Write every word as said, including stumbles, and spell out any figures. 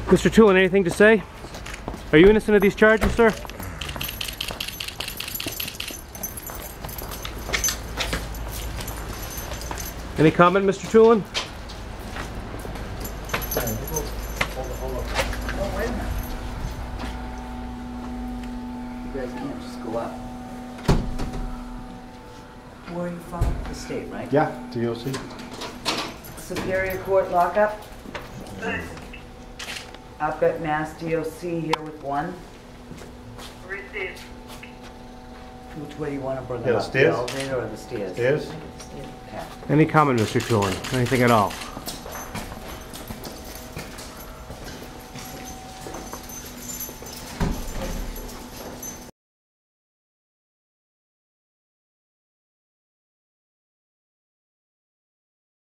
Mister Toolan, anything to say? Are you innocent of these charges, sir? Any comment, Mister Toolan? Oh, wait a minute. You guys can't just go up. Where are you from? The state, right? Yeah, D O C. Superior Court lockup. I've got Mass D O C here with one. Received. Which way do you want to bring Yeah, it the up? stairs. The elevator or the stairs? Stairs? Okay. Any comment, Mister Toolan? Anything at all?